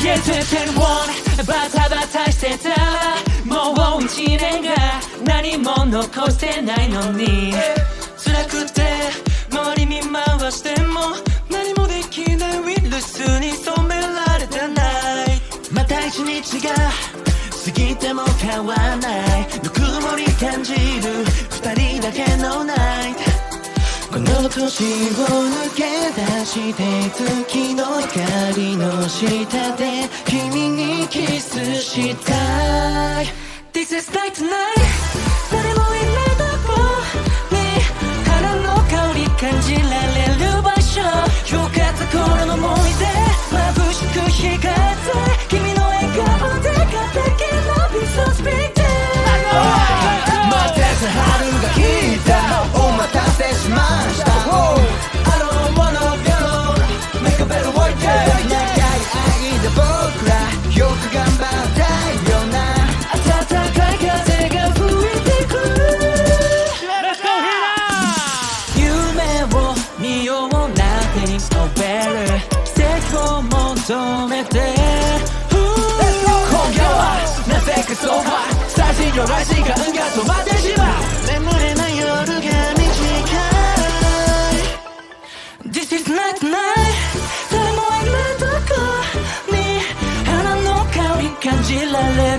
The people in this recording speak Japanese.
Yes it's in one バタバタしてたらもう一年が何も残してないのに辛くて周り見回しても何もできないウイルスに染められたないまた一日が過ぎても変わらないぬくもり感じる二人だけのナイトこの年を抜け出して月の光の下で君にキスしたい This is night tonight 誰もいないとこに花の香り感じられる場所よかった頃の思い出眩しく光って君の笑顔で片手のビスをスピーク待ってた春が来たお待たせしました I don't wanna go Make a better world yeah 長い愛で僕らよく頑張ったよな暖かい風が吹いてくる Let's go here 夢を見よう Nothing is no better 奇跡を求めて今夜はなぜかそうは最新よら時間が止まってしまう眠れない夜が短い This is not tonight 誰もいないとこに花の香り感じられる